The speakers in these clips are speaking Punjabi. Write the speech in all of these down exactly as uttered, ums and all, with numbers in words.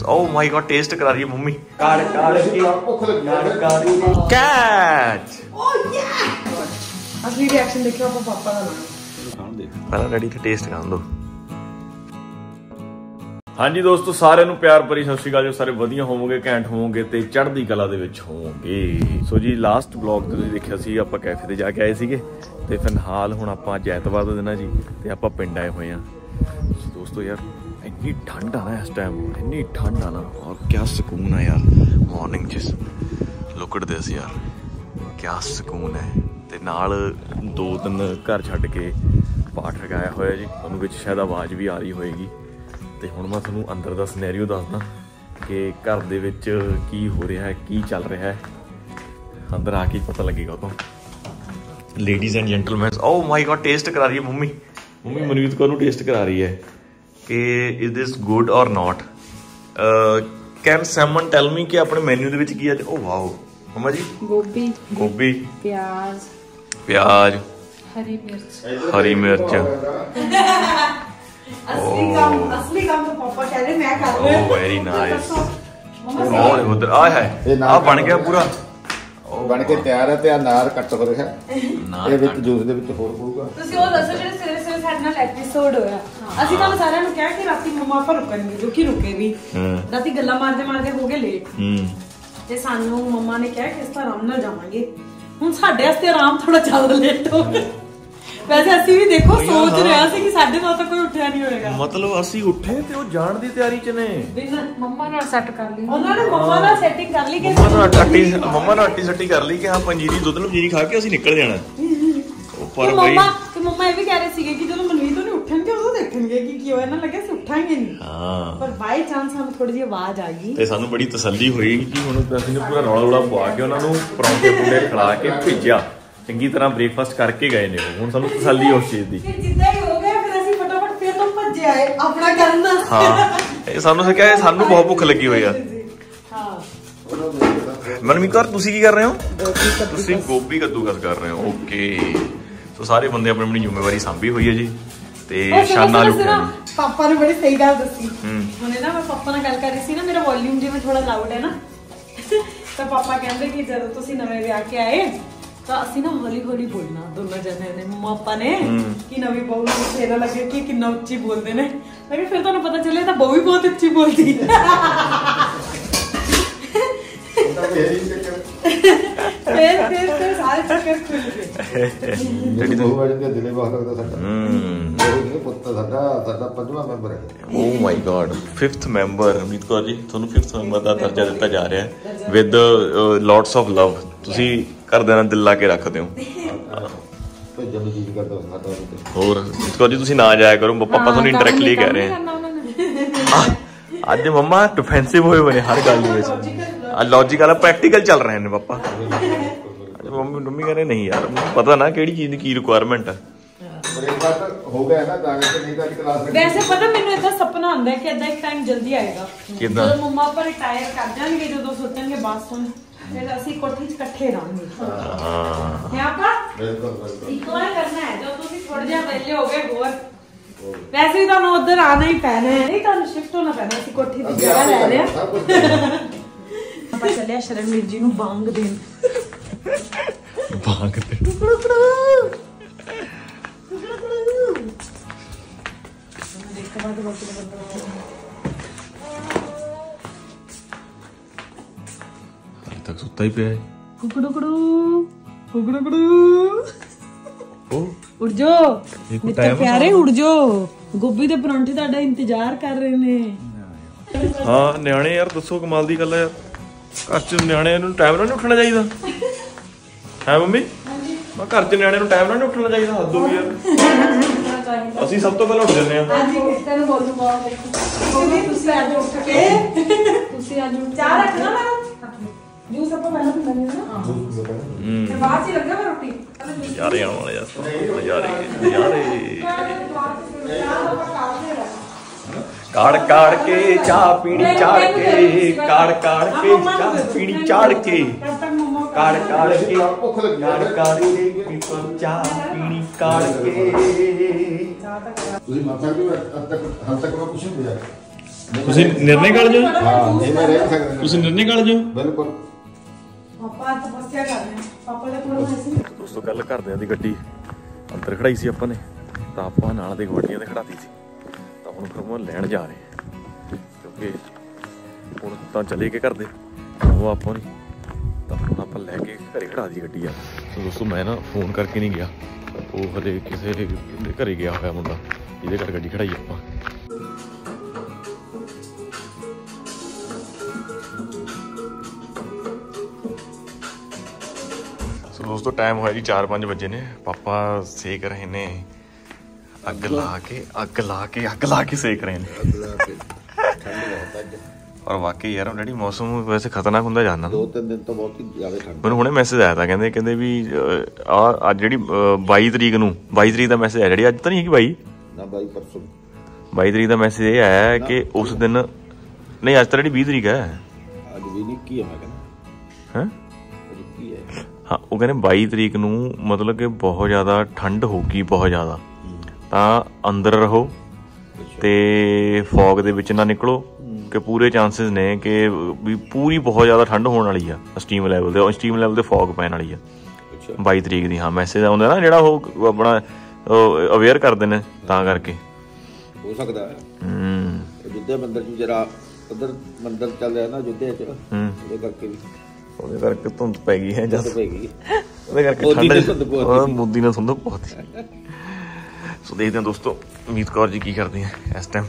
ओह माय गॉड टेस्ट करा रही है मम्मी। काड़ काड़ के काड़ काड़ के कैच। ओह या असली रिएक्शन देखियो आप पापा का नाम दे पहला डैडी का टेस्ट कर दो। हाँ जी दोस्तों सारे ਨੂੰ ਪਿਆਰ ਭਰੀ ਸਤਿ ਸ਼੍ਰੀ ਅਕਾਲ। ਜੋ ਸਾਰੇ ਵਧੀਆ ਹੋਵੋਗੇ ਘੈਂਟ ਹੋਵੋਗੇ ਤੇ ਚੜ੍ਹਦੀ ਕਲਾ ਦੇ ਵਿੱਚ ਹੋਵੋਗੇ। ਸੋ ਜੀ ਲਾਸਟ ਬਲੌਗ ਤੁਸੀਂ ਦੇਖਿਆ ਸੀ ਆਪਾਂ ਕੈਫੇ ਤੇ ਜਾ ਕੇ ਆਏ ਸੀਗੇ ਤੇ ਫਿਲਹਾਲ ਹੁਣ ਆਪਾਂ ਅੱਜ ਐਤਵਾਰ ਦਾ ਦਿਨ ਆ ਜੀ ਤੇ ਆਪਾਂ ਪਿੰਡ ਆਏ ਹੋਏ ਆ। ਦੋਸਤੋ ਯਾਰ ਇੰਨੀ ਠੰਡ ਆ ਨਾ ਇਸ ਟਾਈਮ, ਇੰਨੀ ਠੰਡ ਆ ਨਾ ਔਰ ਕਿਆ ਸਕੂਨ ਆ ਯਾਰ ਮਾਰਨਿੰਗ ਚ। ਲੁੱਕ ਐਟ ਦਿਸ ਯਾਰ ਕਿਆ ਸਕੂਨ ਹੈ। ਤੇ ਨਾਲ ਦੋ ਦਿਨ ਘਰ ਛੱਡ ਕੇ ਪਾਠ ਲਗਾਇਆ ਹੋਇਆ ਜੀ। ਤੁਹਾਨੂੰ ਵਿੱਚ ਸ਼ਾਇਦ ਆਵਾਜ਼ ਵੀ ਆ ਰਹੀ ਹੋਏਗੀ। ਤੇ ਹੁਣ ਮੈਂ ਤੁਹਾਨੂੰ ਅੰਦਰ ਦਾ ਸਿਨੈਰੀਓ ਦੱਸਦਾ ਕਿ ਘਰ ਦੇ ਵਿੱਚ ਕੀ ਹੋ ਰਿਹਾ ਹੈ, ਕੀ ਚੱਲ ਰਿਹਾ ਹੈ। ਅੰਦਰ ਆ ਕੇ ਪਤਾ ਲੱਗੇਗਾ ਉਹ। ਲੇਡੀਜ਼ ਐਂਡ ਜੈਂਟਲਮੈਨ ਓਹ ਮਾਈ ਗॉड ਟੇਸਟ ਕਰਾ ਰਹੀ ਹੈ ਮੰਮੀ। ਮੰਮੀ ਮਨਵੀਤ ਕੌਰ ਨੂੰ ਟੇਸਟ ਕਰਾ ਰਹੀ ਹੈ ਕਿ ਇਜ਼ ਦਿਸ ਗੁੱਡ ਔਰ ਨਾਟ। ਕੈਨ ਸਮਨ ਟੈਲ ਮੀ ਕਿ ਆਪਣੇ ਮੈਨੂ ਦੇ ਵਿੱਚ ਕੀ ਹੈ। ਓ ਵਾਓ ਮੰਮਾ ਜੀ ਗੋਭੀ ਗੋਭੀ ਪਿਆਜ਼ ਪਿਆਜ਼ ਹਰੀ ਮਿਰਚ ਹਰੀ ਮਿਰਚ। असली काम असली काम तो पापा कह रहे मैं कर रहा हूं। Very nice. और उधर आ है आ बन गया पूरा बन के तैयार है। ते अनार कट हो रहा है ये विच जूस दे विच होर पਊਗਾ। ਤੁਸੀਂ ਉਹ ਦੱਸੋ ਜਿਹੜੇ ਸਵੇਰੇ ਸਵੇਰੇ ਸਾਡੇ ਨਾਲ ਐਪੀਸੋਡ ਹੋਇਆ। ਅਸੀਂ ਤੁਹਾਨੂੰ ਸਾਰਿਆਂ ਨੂੰ ਕਿਹਾ ਕਿ ਰਾਤੀ ਮਮਾ ਆਪਾਂ ਰੁਕਣਗੇ ਜੋ ਕਿ ਰੁਕੇ ਵੀ। ਰਾਤੀ ਗੱਲਾਂ ਮਾਰਦੇ ਮਾਰਦੇ ਹੋ ਗਏ ਲੇਟ ਤੇ ਸਾਨੂੰ ਮਮਾ ਨੇ ਕਿਹਾ ਕਿ ਇਸ ਤਰ੍ਹਾਂ ਆਰਾਮ ਨਾਲ ਜਾਵਾਂਗੇ। ਹੁਣ ਸਾਡੇ ਵਾਸਤੇ ਆਰਾਮ ਥੋੜਾ ਜ਼ਿਆਦਾ ਲੇਟ ਹੋ ਗਿਆ। ਵੈਸੇ ਅਸੀਂ ਵੀ ਦੇਖੋ ਸੋਚ ਰਿਹਾ ਸੀ ਕਿ ਸਾਡੇ ਨਾਲ ਤਾਂ ਕੋਈ ਉੱਠਿਆ ਨਹੀਂ ਹੋਏਗਾ। ਮਤਲਬ ਅਸੀਂ ਉੱਠੇ ਤੇ ਉਹ ਜਾਣ ਦੀ ਤਿਆਰੀ ਚ ਨੇ। ਮੰਮਾ ਨਾਲ ਸੈੱਟ ਕਰ ਲਈ ਉਹਨਾਂ ਨੇ। ਮੰਮਾ ਨਾਲ ਸੈਟਿੰਗ ਕਰ ਲਈ ਕਿ ਮੰਮਾ ਨਾਲ ਟੱਟੀ ਮੰਮਾ ਨਾਲ ਅੱਟੀ ਸੱਟੀ ਕਰ ਲਈ ਕਿ ਹਾਂ ਪੰਜੀਰੀ ਦੁੱਧ ਪੰਜੀਰੀ ਖਾ ਕੇ ਅਸੀਂ ਨਿਕਲ ਜਾਣਾ। ਉਹ ਪਰ ਬਈ ਤੇ ਮੰਮਾ ਇਹ ਵੀ ਕਹਿ ਰਹੇ ਸੀਗੇ ਕਿ ਜਦੋਂ ਮਨਵੀਤ ਉਹਨੇ ਉੱਠਣਗੇ ਉਦੋਂ ਦੇਖਣਗੇ ਕਿ ਕੀ ਹੋਇਆ। ਇਹਨਾਂ ਲੱਗਿਆ ਸੀ ਉੱਠਾਂਗੇ ਨਹੀਂ। ਹਾਂ ਪਰ ਬਾਈ ਚਾਂਸ ਸਾਨੂੰ ਥੋੜੀ ਜਿਹੀ ਆਵਾਜ਼ ਆ ਗਈ ਤੇ ਸਾਨੂੰ ਬੜੀ ਤਸੱਲੀ ਹੋਈ ਕਿ ਹੁਣ ਅਸੀਂ ਪੂਰਾ ਰੌਲਾ ਰੌਲਾ ਪਵਾ ਕੇ ਉਹਨਾਂ ਨੂੰ ਪਰੌਂਠੇ ਪੁੰਡੇ ਖਿਲਾ ਕੇ ਭੇਜਿਆ। ਚੰਗੀ ਤਰ੍ਹਾਂ ਬ੍ਰੇਕਫਾਸਟ ਕਰਕੇ ਗਏ ਨੇ। ਹੁਣ ਸਾਨੂੰ ਤਸੱਲੀ ਉਸ ਚੀਜ਼ ਦੀ। ਜਿੱਦਾਂ ਹੀ ਹੋ ਗਿਆ ਫਿਰ ਅਸੀਂ ਫਟਾਫਟ ਫਿਰ ਤੋਂ ਭੱਜੇ ਆਏ ਆਪਣਾ ਕਰਨ। ਹਾਂ ਇਹ ਸਾਨੂੰ ਸਿੱਖਿਆ ਇਹ ਸਾਨੂੰ ਬਹੁਤ ਭੁੱਖ ਲੱਗੀ ਹੋਈ ਆ। ਹਾਂ ਮਨਮੀਤ ਕੌਰ ਤੁਸੀਂ ਕੀ ਕਰ ਰਹੇ ਹੋ? ਤੁਸੀਂ ਗੋਭੀ ਕੱਦੂਕਸ ਕਰ ਰਹੇ ਹੋ। ਓਕੇ ਸੋ ਸਾਰੇ ਬੰਦੇ ਆਪਣੀ ਆਪਣੀ ਜ਼ਿੰਮੇਵਾਰੀ ਸਾਂਭੀ ਹੋਈ ਹੈ ਜੀ ਤੇ ਸ਼ਾਨਾ ਲੁੱਟਿਆ। ਪਾਪਾ ਨੇ ਬੜੀ ਸਹੀ ਗੱਲ ਦੱਸੀ। ਹੁਣੇ ਨਾ ਮੈਂ ਪਾਪਾ ਨਾਲ ਗੱਲ ਕਰ ਰਹੀ ਸੀ ਨਾ, ਮੇਰਾ ਵੋਲਿਊਮ ਜਿਵੇਂ ਥੋੜਾ ਲਾਊਡ ਹੈ ਨਾ ਤਾਂ ਪਾਪਾ ਕਹਿੰਦੇ ਕਿ ਜਦੋਂ ਤੁਸੀਂ ਨਵੇਂ ਵਿਆਹ ਕੇ ਆਏ ਤਾਂ ਅਸੀਂ ਨਾ ਹੌਲੀ ਹੌਲੀ ਬੋਲਣਾ ਦੋਨੋਂ ਜਣੇ ਨੇ। ਮੰਮਾ ਆਪਾਂ ਨੇ ਕਿ ਨਵੀਂ ਬਹੂ ਨੂੰ ਫੇਰਾ ਲੱਗੇ ਕਿ ਕਿੰਨਾ ਉੱਚੀ ਬੋਲਦੇ ਨੇ। ਲੇਕਿਨ ਫਿਰ ਤੁਹਾਨੂੰ ਪਤਾ ਚੱਲਿਆ ਤਾਂ ਬਹੂ ਵੀ ਬਹੁਤ ਉੱਚੀ ਬੋਲਦੀ ਹੈ। ਫਿਰ ਫਿਰ ਫਿਰ ਸਾਰੇ ਚੱਕਰ ਖੁੱਲ ਗਏ। ਜਿਹੜੀ ਬਹੂ ਵਾਲੀ ਦੇ ਦਿਲੇ ਬਹੁਤ ਲੱਗਦਾ ਸਾਡਾ। ਹੂੰ ਉਹ ਪੁੱਤ ਸਾਡਾ ਸਾਡਾ ਪੰਜਵਾਂ ਮੈਂਬਰ ਹੈ। Oh my god fifth member Amrit Kaur ji ਤੁਹਾਨੂੰ ਫਿਫਥ ਮੈਂਬਰ ਦਾ ਦਰਜਾ ਦਿੱਤਾ ਜਾ ਰਿਹਾ ਹੈ ਵਿਦ ਲੋਟਸ ਆਫ ਲਵ। ਤੁਸੀਂ ਘਰਦਿਆਂ ਨਾਲ ਦਿਲ ਲਾ ਕੇ ਰੱਖਦੇ ਹੋ। ਹੋਰ ਅਮਰੀਤ ਕੌਰ ਜੀ ਤੁਸੀਂ ਨਾ ਜਾਇਆ ਕਰੋ। ਪਾਪਾ ਤੁਹਾਨੂੰ ਇੰਡਾਇਰੈਕਟਲੀ ਕਹਿ ਰਹੇ ਆ। ਅੱਜ ਮੰਮਾ ਡਿਫੈਂਸਿਵ ਹੋਏ ਹੋਏ ਨੇ ਹਰ ਗੱਲ ਦੇ ਵਿੱਚ। ਲੌਜੀਕਲ ਪ੍ਰੈਕਟੀਕਲ ਚੱਲ ਰਹੇ ਨੇ ਪਾਪਾ। ਮੰਮੀ ਮੰਮੀ ਕਹਿੰਦੇ ਨਹੀਂ ਯਾਰ ਪਤਾ ਨਾ ਕਿਹੜੀ ਚੀਜ਼ ਦੀ ਕੀ ਰਿਕੁਆਇਰਮੈਂਟ ਹੈ। ਹੋ ਗਿਆ ਨਾ ਤਾਂ ਕਿ ਨਹੀਂ ਤਾਂ ਕਲਾਸ ਵੈਸੇ ਪਤਾ ਮੈਨੂੰ ਇਦਾਂ ਸੁਪਨਾ ਆਉਂਦਾ ਹੈ ਕਿ ਇਦਾਂ ਇੱਕ ਟਾਈਮ ਜਲਦੀ ਆਏਗਾ ਜਦੋਂ ਮੰਮਾ ਪਰ ਰਿਟਾਇਰ ਕਰ ਜਾਣਗੇ। ਜਦੋਂ ਸੋਚਣਗੇ ਬਸ ਹੁਣ ਫਿਰ ਅਸੀਂ ਕੋਠੀ 'ਚ ਇਕੱਠੇ ਰਹਾਂਗੇ। ਹਾਂ ਹੈ ਆਪਾ ਇੱਕੋ ਹੀ ਕਰਨਾ ਹੈ। ਜਦੋਂ ਤੁਸੀਂ ਥੋੜੇ ਜਿਹਾ ਵਿਹਲੇ ਹੋ ਗਏ ਹੋਰ ਵੈਸੇ ਵੀ ਤੁਹਾਨੂੰ ਉੱਧਰ ਆਉਣਾ ਹੀ ਪੈਣਾ ਹੈ। ਨਹੀਂ ਤੁਹਾਨੂੰ ਸ਼ਿਫਟ ਹੋਣਾ ਪੈਣਾ। ਅਸੀਂ ਕੋਠੀ ਦੀ ਜਗ੍ਹਾ ਲੈ ਲਿਆ। ਆਪਾਂ ਚੱਲਿਆ ਸ਼ਰਨਵੀਰ ਜੀ ਨੂੰ ਬਾਂਗ ਦੇਣ। ਬਾਂਗ ਦੇ ਤੱਕ ਸੁੱਤਾ ਹੀ ਪਿਆ ਹੈ। ਕੁਕੜੂ ਕੁੜੂ ਕੁਕੜੂ ਕੁੜੂ ਉੜ ਜੋ ਮੇਰੇ ਪਿਆਰੇ ਉੜ ਜੋ। ਗੋਭੀ ਦੇ ਪਰੌਂਠੇ ਤੁਹਾਡਾ ਇੰਤਜ਼ਾਰ ਕਰ ਰਹੇ ਨੇ। ਹਾਂ ਨਿਆਣੇ ਯਾਰ ਦੱਸੋ ਕਮਾਲ ਦੀ ਗੱਲ ਹੈ ਯਾਰ। ਘਰ ਚ ਨਿਆਣਿਆਂ ਨੂੰ ਟਾਈਮ ਨਾਲ ਨਹੀਂ ਉੱਠਣਾ ਚਾਹੀਦਾ ਹੈ ਮੰਮੀ? ਮੈਂ ਘਰ ਚ ਨਿਆਣਿਆਂ ਨੂੰ ਟਾਈਮ ਨਾਲ ਨਹੀਂ ਉੱਠਣਾ ਚਾਹੀਦਾ। ਹੱਦ ਹੋ ਗਈ ਯਾਰ। ਅਸੀਂ ਸਭ ਤੋਂ ਪਹਿਲਾਂ ਉੱਠ ਜਾਂਦੇ ਹਾਂ। ਤੈਨੂੰ ਬੋਲੂਗਾ ਤੁਸੀਂ ਅੱਜ ਉੱਠ ਕੇ ਤੁਸੀਂ ਅੱਜ ਚਾਹ ਰੱਖਣਾ ਮੈਂ ਜੂਸ ਆਪਾਂ ਪਹਿਲਾਂ ਪੀਂਦੇ ਨੇ ਨਾ। ਹੂੰ ਤੇ ਬਾਅਦ ਚ ਲੱਗਾ ਮੈਂ ਰੋਟੀ ਨਜ਼ਾਰੇ ਆਉਣ ਵਾਲੇ ਯਾਰ। ਨਜ਼ਾਰੇ ਨਜ਼ਾਰੇ ਕਾੜ ਕਾੜ ਕੇ ਚਾਹ ਪੀਣੀ ਚਾੜ ਕੇ ਕਾੜ ਕਾੜ ਕੇ ਚਾਹ ਪੀਣੀ ਚਾੜ ਕੇ ਕਾੜ ਕਾੜ ਕੇ ਭੁੱਖ ਲੱਗੀ ਕਾੜ ਕਾੜ ਕੇ ਪੀਪਲ ਚਾਹ ਪੀਣੀ ਕਾੜ ਕੇ। ਤੁਸੀਂ ਮਾਤਾ ਜੀ ਹੱਦ ਤੱਕ ਹੱਦ ਤੱਕ ਮੈਂ ਕੁਛ ਨਹੀਂ ਹੋਇਆ। ਤੁਸੀਂ ਨਿਰਣੇ ਕਾਲ ਜੋ ਹਾਂ ਨਹੀਂ ਮੈਂ ਰਹਿ ਸਕਦਾ ਤੁਸੀਂ ਨਿਰਣੇ ਕਾਲ ਜੋ ਬਿਲਕੁਲ ਪਾਪਾ ਤਪੱਸਿਆ ਕਰ ਰਹੇ ਪਾਪਾ ਦਾ ਥੋੜਾ ਵੈਸੇ ਦੋਸਤੋ ਕੱਲ ਘਰਦਿਆਂ ਦੀ ਗੱਡੀ ਅੰਦਰ ਖੜਾਈ ਸੀ ਆਪਾਂ ਨੇ ਤਾਂ ਆਪਾਂ ਨਾਲ ਦੇ ਗਵਾਡੀਆਂ ਤੇ ਖੜਾਤੀ ਸੀ ਤਾਂ ਹੁਣ ਫਿਰ ਉਹ ਲੈਣ ਜਾ ਰਹੇ ਕਿਉਂਕਿ ਹੁਣ ਤਾਂ ਚਲੇ ਗਏ ਘਰ ਦੇ ਉਹ ਆਪਾਂ ਨਹੀਂ ਤਾਂ ਹੁਣ ਆਪਾਂ ਲੈ ਕੇ ਘਰੇ ਖੜਾ ਦੀ ਗੱਡੀ ਆ ਸੋ ਦੋਸਤੋ ਮੈਂ ਨਾ ਫੋਨ ਕਰਕੇ ਨਹੀਂ ਗਿਆ ਉਹ ਹਲੇ ਕਿਸੇ ਦੇ ਘਰੇ ਗਿਆ ਹੋਇਆ ਮੁੰਡਾ ਜਿਹਦੇ ਘਰ ਗੱਡੀ ਖੜਾਈ ਆਪਾਂ ਸੋ ਦੋਸਤੋ ਟਾਈਮ ਹੋਇਆ ਜੀ ਚਾਰ ਪੰਜ ਵਜੇ ਨੇ ਪਾਪਾ ਸੇਕ ਰਹੇ ਨੇ ਅੱਗ ਲਾ ਕੇ ਅੱਗ ਲਾ ਕੇ ਅੱਗ ਲਾ ਕੇ ਸੇਕ ਰਹੇ ਨੇ ਔਰ ਵਾਕਈ ਯਾਰ ਡੈਡੀ ਮੌਸਮ ਵੈਸੇ ਖਤਰਨਾਕ ਹੁੰਦਾ ਜਾਂਦਾ ਦੋ ਤਿੰਨ ਦਿਨ ਤੋਂ ਬਹੁਤ ਹੀ ਜ਼ਿਆਦਾ ਠੰਡ ਮੈਨੂੰ ਹੁਣੇ ਮੈਸੇਜ ਆਇਆ ਤਾਂ ਕਹਿੰਦੇ ਕਹਿੰਦੇ ਵੀ ਆ ਅੱਜ ਜਿਹੜੀ ਬਾਈ ਤਰੀਕ ਨੂੰ ਬਾਈ ਤਰੀਕ ਦਾ ਮੈਸੇਜ ਆਇਆ ਜਿਹੜੀ ਅੱਜ ਤਾਂ ਨਹੀਂ ਹੈਗੀ ਬਾਈ ਨਾ ਬਾਈ ਪਰਸੋਂ ਬਾਈ ਤਰੀਕ ਦਾ ਮੈਸੇਜ ਇਹ ਆਇਆ ਕਿ ਉਸ ਦਿਨ ਨਹੀਂ ਅੱਜ ਤਾਂ ਜਿਹੜੀ ਵੀਹ ਤਰੀਕ ਹੈ ਅੱਜ ਵੀ ਨਹੀਂ ਕੀ ਹੈ ਮੈਂ ਕਹਿੰਦਾ ਹੈਂ ਅੱਜ ਕੀ ਹੈ ਹਾਂ ਉਹ ਕਹਿੰਦੇ ਬਾਈ ਤਰੀਕ ਨੂੰ ਮਤਲਬ ਕਿ ਬਹੁਤ ਜ਼ਿਆਦਾ ਠੰਡ ਹੋਊਗੀ ਬਹੁਤ ਜ਼ਿਆਦਾ ਤਾਂ ਅੰਦਰ ਰਹੋ ਤੇ ਫੌਗ ਦੇ ਵਿੱਚ ਨਾ ਨਿਕਲੋ ਕਿ ਪੂਰੇ ਚਾਂਸਸ ਨੇ ਕਿ ਵੀ ਪੂਰੀ ਬਹੁਤ ਜ਼ਿਆਦਾ ਠੰਡ ਹੋਣ ਵਾਲੀ ਆ ਸਟੀਮ ਲੈਵਲ ਤੇ ਸਟੀਮ ਲੈਵਲ ਤੇ ਫੌਗ ਪੈਣ ਵਾਲੀ ਆ ਬਾਈ ਤਰੀਕ ਦੀ ਹਾਂ ਮੈਸੇਜ ਆਉਂਦਾ ਨਾ ਜਿਹੜਾ ਉਹ ਆਪਣਾ ਅਵੇਅਰ ਕਰਦੇ ਨੇ ਤਾਂ ਕਰਕੇ ਹੋ ਸਕਦਾ ਹੈ ਹੂੰ ਅਯੁੱਧਿਆ ਮੰਦਿਰ ਚ ਜਿਹੜਾ ਉਧਰ ਮੰਦਿਰ ਚੱਲ ਰਿਹਾ ਨਾ ਅਯੁੱਧਿਆ ਚ ਉਹਦੇ ਕਰਕੇ ਵੀ ਉਹਦੇ ਕਰਕੇ ਧੁੰਦ ਪੈ ਗਈ ਹੈ ਜਦ ਪੈ ਗਈ ਉਹਦੇ ਕਰਕੇ ਠੰਡ ਮੋਦੀ ਨੇ ਸੁਣਦਾ ਬਹੁਤ ਸੋ ਦੇਖਦੇ ਹਾਂ ਦੋਸਤੋ ਮੀਤ ਕੌਰ ਜੀ ਕੀ ਕਰਦੇ ਆ ਇਸ time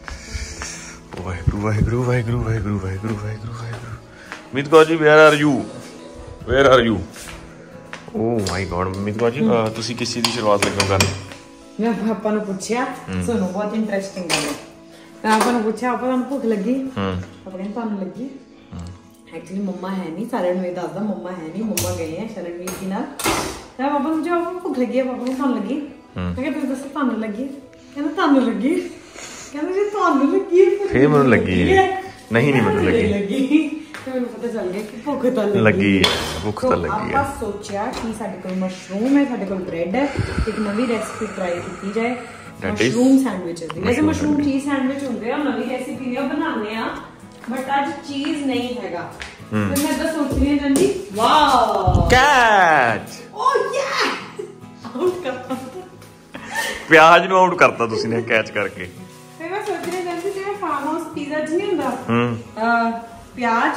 Waheguru Waheguru Waheguru Waheguru Waheguru Waheguru Waheguru Meet Kaur ji where are you where are you oh my god Meet Kaur ji ਤੁਸੀਂ ਕਿਸ ਚੀਜ਼ ਦੀ ਸ਼ੁਰੂਆਤ ਲੱਗੋ ਕਰਨ ਮੈਂ ਪਾਪਾ ਨੂੰ ਪੁੱਛਿਆ ਸੁਣੋ ਬਹੁਤ ਇੰਟਰਸਟਿੰਗ ਗੱਲ ਹੈ ਮੈਂ ਆਪਾਂ ਨੂੰ ਪੁੱਛਿਆ ਆਪਾਂ ਨੂੰ ਭੁੱਖ ਲੱਗੀ ਆਪਾਂ ਕਹਿੰਦੇ ਤੁਹਾਨੂੰ ਲੱਗੀ ਐਕਚੁਅਲੀ ਮੰਮਾ ਹੈ ਨਹੀਂ ਸਾਰਿਆਂ ਨੂੰ ਇਹ ਦੱਸਦਾ ਮੰਮਾ ਹੈ ਨਹੀਂ ਮੰਮਾ ਗਏ ਆ ਸ਼ਰਨਵੀਰ ਜੀ ਨਾਲ ਤਾਂ ਪਾਪਾ ਨੂੰ ਜੋ ਭੁੱਖ ਲੱਗੀ ਹੈ ਪਾਪਾ ਨੂੰ ਤੁਹਾਨੂੰ ਲੱਗੀ ਮੈਂ ਕਿਹਾ ਤੁਸੀਂ ਦੱਸੋ ਤੁਹਾਨੂੰ ਲੱਗੀ ਕਹਿੰਦਾ ਤੁਹਾਨੂੰ ਲੱਗੀ ਕਹਿੰਦਾ ਜੀ ਤੁਹਾਨੂੰ ਲੱਗੀ ਫੇਰ ਮੈਨੂੰ ਲੱਗੀ ਨਹੀਂ ਨਹੀਂ ਮੈਨੂੰ ਲੱਗੀ ਲੱਗੀ ਤੇ ਮੈਨੂੰ ਪਤਾ ਚੱਲ ਗਿਆ ਕਿ ਭੁੱਖ ਤਾਂ ਲੱਗੀ ਭੁੱਖ ਤਾਂ ਲੱਗੀ ਹੈ ਆਪਾਂ ਸੋਚਿਆ ਕਿ ਸਾਡੇ ਕੋਲ ਮਸ਼ਰੂਮ ਹੈ ਸਾਡੇ ਕੋਲ ਬ੍ਰੈਡ ਹੈ ਇੱਕ ਨਵੀਂ ਰੈਸਿਪੀ ਟਰਾਈ ਕੀਤੀ ਜਾਏ ਮਸ਼ਰੂਮ ਸੈਂਡਵਿਚਸ ਦੀ ਵੈਸੇ ਮਸ਼ਰੂਮ ਚੀਜ਼ ਸੈਂਡਵਿਚ ਹੁੰਦੇ ਆ ਨਵੀਂ ਰੈਸਿਪੀ ਉਹ ਬਣਾਉਂਦੇ ਆ ਬਟ ਅੱਜ ਚੀਜ਼ ਨਹੀਂ ਹੈਗਾ ਫਿਰ ਮੈਂ ਤਾਂ ਸੋਚ ਰਹੀ ਹਾਂ ਜੰਦੀ ਵਾਓ ਕੈਚ ਓ ਯਾ ਆਊਟ ਕਰਤਾ ਪਿਆਜ਼ ਨੂੰ ਆਊਟ ਕਰਤਾ ਤੁਸੀਂ ਨੇ ਕੈਚ ਕਰਕੇ ਫਿਰ ਮੈਂ ਸੋਚ ਰਹੀ ਹਾਂ ਜੰਦੀ ਜਿਵੇਂ ਫਾਰਮ ਹਾਊਸ ਪੀਜ਼ਾ ਚ ਨਹੀਂ ਹੁੰਦਾ ਹੂੰ ਪਿਆਜ਼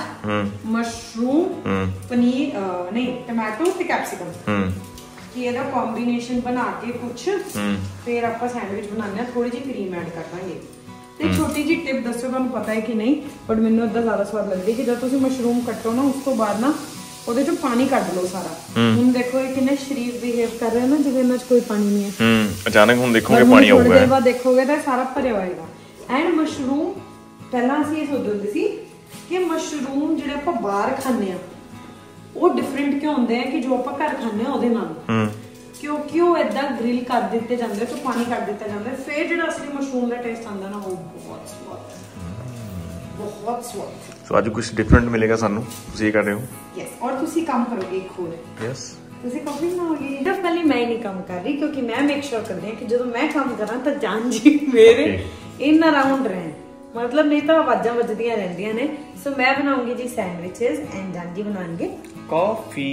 ਮਸ਼ਰੂਮ ਪਨੀਰ ਨਹੀਂ ਟਮਾਟੋ ਤੇ ਕੈਪਸਿਕਮ ਹੂੰ ਕਿ ਇਹਦਾ ਕੰਬੀਨੇਸ਼ਨ ਬਣਾ ਕੇ ਕੁਛ ਫਿਰ ਆਪਾਂ ਸੈਂਡਵਿਚ ਬਣਾਉਂਦੇ ਆ ਥੋੜੀ ਜਿਹੀ ਕਰੀਮ ਐਡ ਕਰ ਦਾਂਗੇ ਤੇ ਛੋਟੀ ਜਿਹੀ ਟਿਪ ਦੱਸੋ ਤੁਹਾਨੂੰ ਪਤਾ ਹੈ ਕਿ ਨਹੀਂ ਬਟ ਮੈਨੂੰ ਇਦਾਂ ਜ਼ਿਆਦਾ ਸਵਾਦ ਲੱਗਦੀ ਕਿ ਜਦ ਤੁਸੀਂ ਮਸ਼ਰੂਮ ਕੱਟੋ ਨਾ ਉਸ ਤੋਂ ਬਾਅਦ ਨਾ ਉਹਦੇ ਚੋਂ ਪਾਣੀ ਕੱਢ ਲਓ ਸਾਰਾ ਹੁਣ ਦੇਖੋ ਇਹ ਕਿੰਨੇ ਸ਼ਰੀਫ ਬਿਹੇਵ ਕਰ ਰਹੇ ਨਾ ਜਿਹਦੇ ਨਾਲ ਕੋਈ ਪਾਣੀ ਨਹੀਂ ਹੈ ਹੂੰ ਅਚਾਨਕ ਹੁਣ ਦੇਖੋਗੇ ਪਾਣੀ ਆਊਗਾ ਥੋੜੀ ਦੇਰ ਬਾਅਦ ਦੇਖੋਗੇ ਤਾਂ ਸਾਰਾ ਭਰਿਆ ਹੋਏਗਾ ਐਂਡ ਮਸ਼ਰੂਮ ਪਹਿਲਾਂ ਅਸੀਂ ਇਹ ਸੋਚਦੇ ਹੁੰਦੇ ਸੀ ਕਿ ਮਸ਼ਰੂਮ ਜਿਹੜੇ ਆਪਾਂ ਬਾਹਰ ਖਾਂਦੇ ਆ ਉਹ ਡਿਫਰੈਂਟ ਕਿਉਂ ਹੁੰਦੇ ਆ ਕਿ ਜੋ ਆਪਾਂ ਘਰ ਖਾਂਦੇ ਆ ਉਹਦੇ ਨਾਲ ਕਿਉਂਕਿ ਉਹ ਇਦਾਂ ਗ੍ਰਿਲ ਕਰ ਦਿੱਤੇ ਜਾਂਦੇ ਤੇ ਪਾਣੀ ਕੱਢ ਦਿੱਤਾ ਜਾਂਦਾ ਫਿਰ ਜਿਹੜਾ ਅਸਲੀ ਮਸ਼ਰੂਮ ਦਾ ਟੇਸਟ ਆਉਂਦਾ ਨਾ ਉਹ ਬਹੁਤ ਸਵਾਦ ਬਹੁਤ ਸਵਾਦ ਸੋ ਅੱਜ ਕੁਝ ਡਿਫਰੈਂਟ ਮਿਲੇਗਾ ਸਾਨੂੰ ਤੁਸੀਂ ਇਹ ਕਰ ਰਹੇ ਹੋ ਯੈਸ ਔਰ ਤੁਸੀਂ ਕੰਮ ਕਰੋਗੇ ਇੱਕ ਹੋਰ ਯੈਸ ਤੁਸੀਂ ਕਾਫੀ ਬਣਾਓਗੇ ਸਿਰਫ ਪਹਿਲੀ ਮੈਂ ਹੀ ਨਹੀਂ ਕੰਮ ਕਰ ਰਹੀ ਕਿਉਂਕਿ ਮੈਂ ਮੇਕ ਸ਼ੋਰ ਕਰਦੀ ਹਾਂ ਕਿ ਜਦੋਂ ਮੈਂ ਕੰਮ ਕਰਾਂ ਤਾਂ ਜਾਨ ਜੀ ਮੇਰੇ ਇਨ ਅਰਾਊਂਡ ਰਹਿਣ ਮਤਲਬ ਨਹੀਂ ਤਾਂ ਆਵਾਜ਼ਾਂ ਵੱਜਦੀਆਂ ਰਹਿੰਦੀਆਂ ਨੇ ਸੋ ਮੈਂ ਬਣਾਉਂਗੀ ਜੀ ਸੈਂਡਵਿਚਸ ਐਂਡ ਜਾਨ ਜੀ ਬਣਾਉਣਗੇ ਕਾਫੀ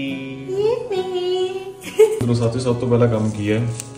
ਤੁਹਾਨੂੰ ਸਾਥੀ ਸਭ ਤੋਂ ਪਹਿਲਾ ਕੰਮ ਕੀ ਹੈ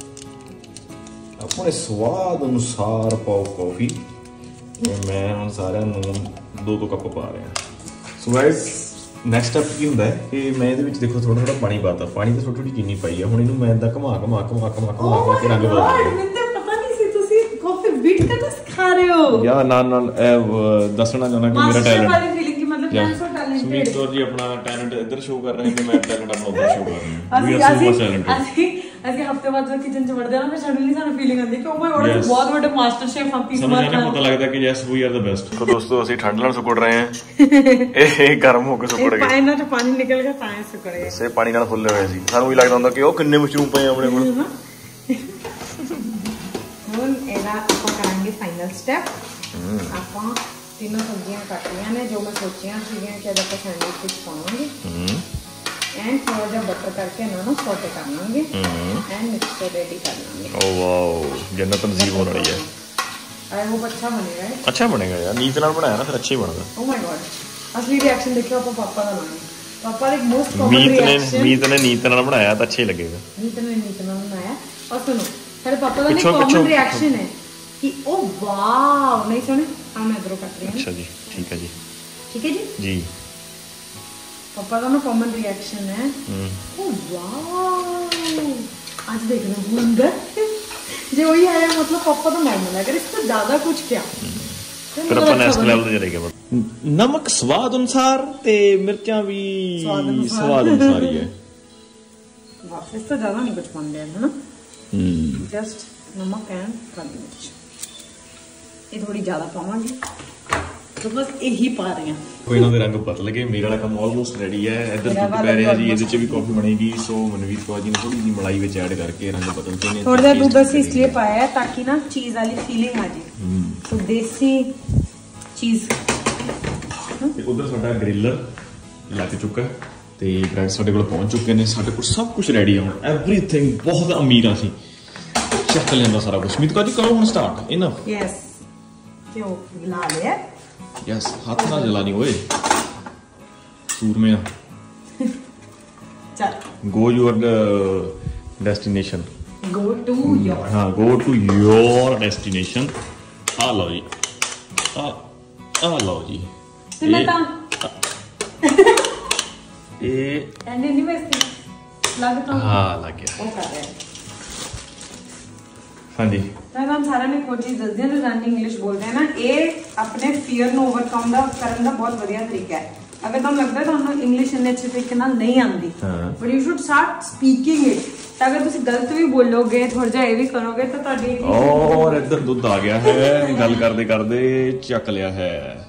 ਆਪਣੇ ਸਵਾਦ ਅਨੁਸਾਰ ਪਾਓ ਕਾਫੀ ਤੇ ਮੈਂ ਹੁਣ ਸਾਰਿਆਂ ਨੂੰ ਦੋ ਦੋ ਕੱਪ ਪਾ ਰਿਹਾ ਸੋ ਗਾਇਸ ਨੈਕਸਟ ਸਟੈਪ ਕੀ ਹੁੰਦਾ ਹੈ ਕਿ ਮੈਂ ਇਹਦੇ ਵਿੱਚ ਦੇਖੋ ਥੋੜਾ ਥੋੜਾ ਪਾਣੀ ਪਾਤਾ ਪਾਣੀ ਤੇ ਥੋੜੀ ਥੋੜੀ ਚੀਨੀ ਪਾਈ ਆ ਹੁਣ ਇਹਨੂੰ ਮੈਂ ਇਦਾਂ ਘੁਮਾ ਘੁਮਾ ਘੁਮਾ ਘੁਮਾ ਘੁਮਾ ਕੇ ਰੰਗ ਬਦਲ ਮੈਨੂੰ ਪਤਾ ਨਹੀਂ ਸੀ ਤੁਸੀਂ ਕਾਫੀ ਬੀਟ ਕਰਨਾ ਸਿਖਾ ਰਹੇ ਹੋ ਯਾਰ ਨਾਲ ਨਾਲ ਦੱਸਣਾ ਚਾਹੁੰਦਾ ਕਿ ਮੇਰਾ ਟੈਲੈਂਟ ਵਾਲੀ ਫੀਲਿੰਗ ਕਿ ਮਤਲਬ ਮੈਂ ਸੋ ਟੈਲੈਂਟਡ ਸੁਮੀਤ ਕੌਰ ਜੀ ਆਪਣਾ ਟੈਲੈਂਟ ਇੱਧਰ ਸ਼ੋ ਕਰ ਰਹੇ ਨੇ ਮੈਂ ਟੈਲੈਂਟ ਆਪਣਾ ਉੱਧਰ ਸ਼ੋ ਕਰ ਰਿਹਾ ਅਸੀਂ ਅਸੀਂ ਅਸੀਂ ਅਸੀਂ ਹਫਤੇ ਬਾਅਦ ਜਦੋਂ ਕਿਚਨ ਚ ਵੜਦੇ ਹਾਂ ਨਾ ਫਿਰ ਸਡਨਲੀ ਸਾਨੂੰ ਫੀਲਿੰਗ ਆਉਂਦੀ ਕਿ ਓ ਮਾਈ ਗॉड ਅਸੀਂ ਬਹੁਤ ਵੱਡੇ ਮਾਸਟਰ ਸ਼ੈਫ ਹਾਂ ਪੀਸ ਮਾਰ ਸਮਝ ਪਤਾ ਲੱਗਦਾ ਕਿ yes we are the best so ਦੋਸਤੋ ਅਸੀਂ ਠੰਡ ਨਾਲ ਸੁਕੜ ਰਹੇ ਹਾਂ ਇਹ ਗਰਮ ਹੋ ਕੇ ਸੁਕੜ ਗਏ ਪਾਣੀ ਨਾਲ ਪਾਣੀ ਨਿਕਲ ਗਿਆ ਤਾਂ ਸੁਕੜ ਗਿਆ ਸੇ ਪਾਣੀ ਨਾਲ ਫੁੱਲੇ ਹੋਏ ਸੀ ਸਾਨੂੰ ਵੀ ਲੱਗਦਾ ਹੁੰਦਾ ਕਿ ਉਹ ਕਿੰਨੇ ਮਸ਼ਰੂਮ ਪਏ ਆਪਣੇ ਕੋਲ ਹੁਣ ਇਹਦਾ ਆਪਾਂ ਕਰਾਂਗੇ ਫਾਈਨਲ ਸਟੈਪ ਆਪਾਂ ਤਿੰਨੋਂ ਸਬਜ਼ੀਆਂ ਕੱਟ ਲਈਆਂ ਨੇ ਜੋ ਮੈਂ ਸੋਚੀਆਂ ਸੀਗੀਆਂ ਕਿ ਅੱਜ ਆਪਾਂ ਸੈਂਡਵਿਚ ਵਿੱਚ ਪਾਵਾਂਗੇ ਐਂਡ ਥੋੜਾ ਜਿਹਾ ਬਟਰ ਕਰਕੇ ਇਹਨਾਂ ਨੂੰ ਸੌਟੇ ਕਰ ਲਾਂਗੇ ਐਂਡ ਮਿਕਸਚਰ ਰੈਡੀ ਕਰ ਲਾਂਗੇ ਓ ਵਾਓ ਜੰਨਤ ਨਸੀਬ ਹੋਣ ਵਾਲੀ ਹੈ आई होप अच्छा बनेगा। अच्छा बनेगा यार, नीत नाल बनाया ना फिर अच्छा ही बनदा। ओ माय गॉड, असली रिएक्शन देखियो आप पापा दा लाने। पापा एक मोस्ट कॉमन मीत ने रिएक्शन, मीत ने नीत नाल बनाया तो अच्छा ही लगेगा। मीत ने नीत नाल बनाया। और सुनो मेरे पापा का कॉमन रिएक्शन है कि ओ वाव, नहीं सुने हां मैं इधरों काट रही हूं। अच्छा जी, ठीक है जी, ठीक है जी जी। पापा का ना कॉमन रिएक्शन है ओ वाव। आज देख रहे हो अंदर जो वही आया, मतलब पापा तो नॉर्मल है, अगर इससे ज्यादा कुछ क्या फिर अपन नेक्स्ट लेवल ते चलेगा। नमक स्वाद अनुसार ते मिर्चा भी स्वाद अनुसार ही है। वाह, इससे ज्यादा नहीं कुछ पान दिया है ना, हम्म जस्ट नमक एंड काली मिर्च। ये थोड़ी ज्यादा पावांगे तो बस यही पा रहे हैं। कोई ना, रंग पता लगे। मेरा वाला काम ऑलमोस्ट रेडी है। इधर दुੱਧ ਪੈ ਰਿਹਾ जी, ਇਹਦੇ ਚ ਵੀ ਕਾਫੀ ਬਣੇਗੀ। ਸੋ ਮਨਵੀਰ ਕੌਰ ਜੀ ਨੇ ਥੋੜੀ ਜਿਹੀ ਮਲਾਈ ਵਿੱਚ ਐਡ ਕਰਕੇ ਰੰਗ ਬਦਲते ਨੇ। थोड़ा सा दूध ਅਸੀਂ इसलिए पाया है ताकि ना चीज वाली फीलिंग आ जाए। तो देसी चीज। ਤੇ ਉਧਰ ਸਾਡਾ ਗ੍ਰਿਲਰ ਲੱਗ ਚੁੱਕਾ ਤੇ ਬ੍ਰੈਡ ਸਾਡੇ ਕੋਲ ਪਹੁੰਚ ਚੁੱਕੇ ਨੇ। ਸਾਡੇ ਕੋਲ ਸਭ ਕੁਝ ਰੈਡੀ ਆ, ਐਵਰੀਥਿੰਗ। ਬਹੁਤ ਅਮੀਰ ਆ ਸੀ, ਚੱਕ ਲੈਂਦਾ ਸਾਰਾ ਕੁਝ। ਮੀਤ ਕੌਰ ਜੀ ਕਰੋ ਹੁਣ ਸਟਾਰਟ। ਇਨਫ। यस क्यों गिला लिया? यस, हाथ ना जलानी ओए सूरमे। चल go your destination, go to your, हाँ गो टू योर डेस्टिनेशन। आ लो जी, आ आ लो जी। ਤੇ ਮੈਂ ਤਾਂ ਇਹ ਐਂਡ ਨਹੀਂ ਵੈਸੇ ਲੱਗਦਾ हाँ लग गया। ਉਹ ਕਰ ਰਿਹਾ। हाँ जी, मैं हम सारा ने कोई चीज दस दिन रोजाना इंग्लिश बोलते हैं ना, ये अपने फियर नो ओवरकम दा करन दा बहुत बढ़िया तरीका है। अगर तुम लगता है ਤੁਹਾਨੂੰ इंग्लिश ਇੰਨੇ अच्छे तरीके ਨਾਲ नहीं आंदी, but you should start speaking it. ਤਾਂ ਅਗਰ ਤੁਸੀਂ ਗਲਤ ਵੀ ਬੋਲੋਗੇ, ਥੋੜਾ ਜਿਹਾ ਇਹ ਵੀ ਕਰੋਗੇ ਤਾਂ ਤੁਹਾਡੀ और इधर दुध आ गया है। गल करदे करदे चक लिया है।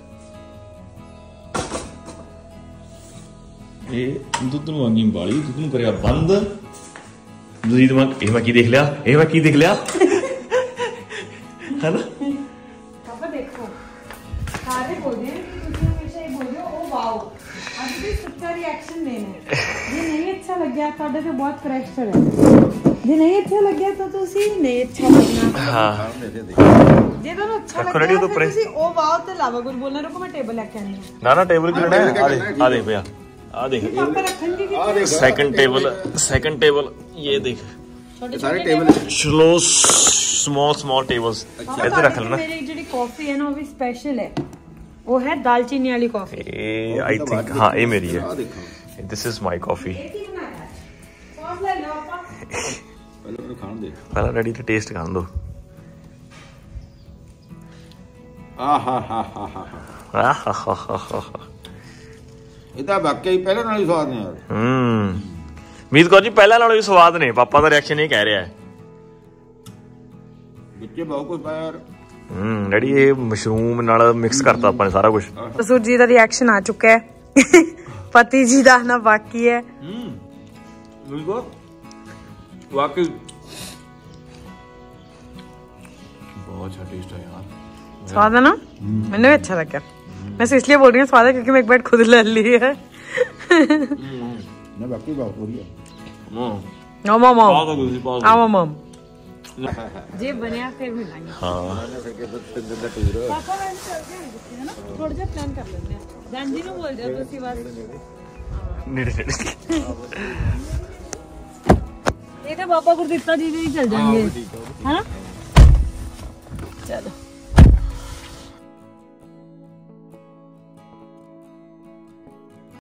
ਇਹ ਦੁੱਧ ਨੂੰ ਆਂਗੀ ਬਾਲੀ, ਦੁੱਧ ਨੂੰ ਕਰਿਆ ਬੰਦ। ਦੂਜੀ ਦਿਮਾਗ ਇਹ ਮੈਂ ਕੀ ਦੇਖ ਲਿਆ, ਇਹ ਮੈਂ ਕੀ ਦੇਖ ਲਿਆ है ना। ਪਾਪਾ ਦੇਖੋ ਸਾਰੇ ਬੋਲਦੇ हैं कि ਤੁਸੀਂ ਹਮੇਸ਼ਾ ਇਹ ਬੋਲਿਓ ओ वाओ। ਅੱਜ ਵੀ ਸੱਚਾ ਰਿਐਕਸ਼ਨ ਦੇਣਾ ਹੈ। ਜੇ ਨਹੀਂ ਅੱਛਾ ਲੱਗਿਆ ਤੁਹਾਡੇ ਤੇ ਬਹੁਤ ਪ੍ਰੈਸ਼ਰ ਹੈ। ਜੇ ਨਹੀਂ ਅੱਛਾ ਲੱਗਿਆ ਤਾਂ ਤੁਸੀਂ ਨਹੀਂ ਅੱਛਾ ਬੋਲਣਾ। ਹਾਂ, ਜੇ ਤੁਹਾਨੂੰ ਅੱਛਾ ਲੱਗਿਆ ਤਾਂ ਤੁਸੀਂ ओ वाओ ਤੇ ਇਲਾਵਾ ਕੁਝ ਬੋਲਣਾ। ਰੁਕੋ ਮੈਂ ਟੇਬਲ ਲੈ ਕੇ ਆਨੀ ਹਾਂ। ਨਾ ਨਾ ਟੇਬਲ ਕਿਹੜਾ ਹੈ? ਆ ਦੇਖ, ਆ ਦੇਖ ਪਿਆ, ਆ ਦੇਖ ਪਾਪਾ ਰੱਖਣਗੇ ਕਿ सेकंड टेबल, सेकंड टेबल ये देख सारे table slow small small tables इधर रख लेना। मेरी ਜਿਹੜੀ ਕਾਫੀ ਹੈ ਨਾ ਉਹ ਵੀ ਸਪੈਸ਼ਲ ਹੈ। ਉਹ ਹੈ ਦਾਲਚੀਨੀ ਵਾਲੀ ਕਾਫੀ। ਇਹ आई थिंक हाँ ये मेरी है। This is my coffee. ਇਹ ਕੀ ਬਣਾਇਆ ਹੈ? ਸੌਸ ਲੈ ਲਓ ਆਪਾਂ। ਪਹਿਲਾਂ ਖਾਣ ਦੇ। पहला रेडी तो टेस्ट कर दो। ਆ ਹਾ ਹਾ ਹਾ ਹਾ ਹਾ ਇਹਦਾ ਵਾਕਈ ਪਹਿਲਾਂ ਨਾਲ ਹੀ ਸਵਾਦ ਨੇ ਯਾਰ। ਹਮ ਮੀਤ ਕੌਰ ਜੀ ਪਹਿਲਾਂ ਨਾਲੋਂ ਵੀ ਸਵਾਦ ਨੇ। ਪਾਪਾ ਦਾ ਰਿਐਕਸ਼ਨ ਇਹ ਕਹਿ ਰਿਹਾ ਹੈ। ਵਿੱਚੇ ਬਹੁਤ ਕੁਝ ਪਾਇਆ ਯਾਰ। ਹਮ ਡੈਡੀ ਇਹ ਮਸ਼ਰੂਮ ਨਾਲ ਮਿਕਸ ਕਰਤਾ ਆਪਾਂ ਨੇ ਸਾਰਾ ਕੁਝ। ससुर जी का रिएक्शन आ चुका है। पति जी का आना बाकी है। मीत कौर वाकई बहुत अच्छा टेस्ट है यार। स्वाद है ना? मैंने भी अच्छा लगा। मैं इसलिए बोल रही हूँ स्वाद है क्योंकि मैं एक बार खुद ले ली है। ਨਾ ਬਾਕੀ ਬਹੁਤ ਵਧੀਆ। नो मम आओ मम जे बनया फिर मिलांगे। हाँ पापा मैं चलते हैं है ना, थोड़ा सा प्लान कर लेते हैं। जान जी ने बोल दिया तो उसी बात नेड़े नेड़े ये तो पापा को इतना जी नहीं चल जाएंगे है ना। चलो